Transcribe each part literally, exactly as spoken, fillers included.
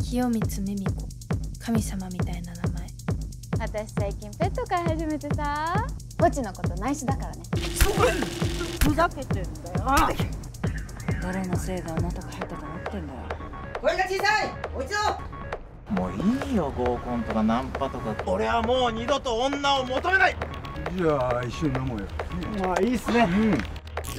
清光ミミ子、神様みたいな名前。 私最近ペット飼い始めてさ、ポチのこと内緒だからね。 ふざけてんだよ。 誰のせいであなたが入ったと思ってんだよ。 声が小さい。おいちょ。 もういいよ、合コンとかナンパとか。俺はもう二度と女を求めない。 じゃあ一緒に飲もうよ。 まあいいっすね。うん。うわ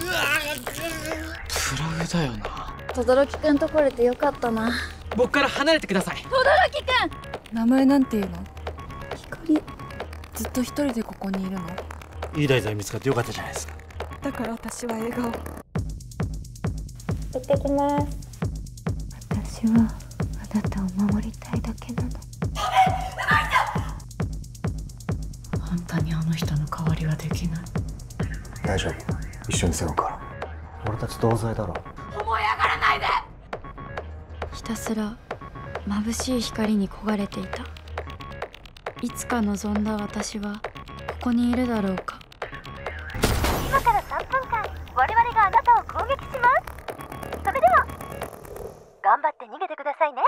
プラグだよな。 轟くんと来れてよかったな。 僕から離れてください。 轟くん。 名前なんていうの？光。ずっと一人でここにいるの？ いい題材見つかってよかったじゃないですか。 だから私は笑顔。 行ってきます。 私はあなたを守りたいだけなの。あんたにあの人の代わりはできない。 大丈夫。一緒に背負うから。俺たち同罪だろ。 思い上がらないで。 ひたすら眩しい光に焦がれていた。いつか望んだ私はここにいるだろうか。 今からさんぷんかん、我々があなたを攻撃します。それでは頑張って逃げてくださいね。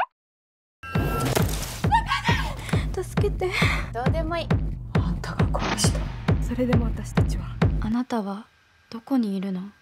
助けて。 どうでもいい。 あんたが殺した。 それでも私たちは。あなたはどこにいるの？